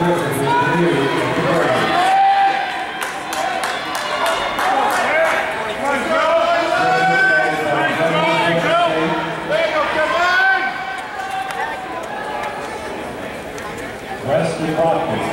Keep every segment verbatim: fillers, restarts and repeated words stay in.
Za'Von Watkins.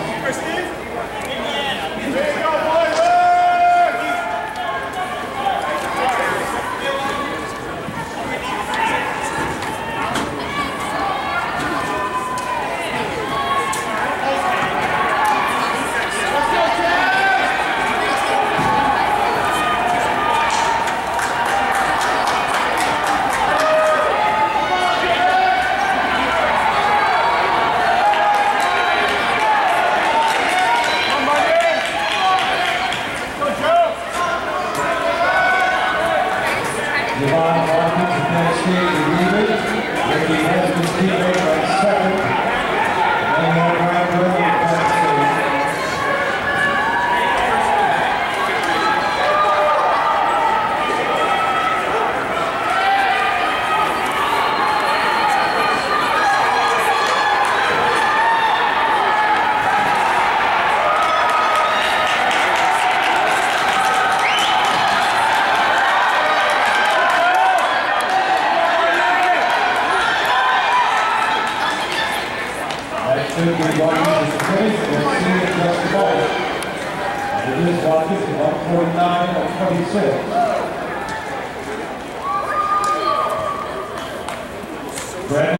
Za'Von Watkins of Penn State is leading. Ricky Heston's teammate right second. And then Ryan Brennan of Penn State. Should be Watkins is finished. We'll see it just the ball. It is Watkins at one forty-nine of twenty-six. Brennan.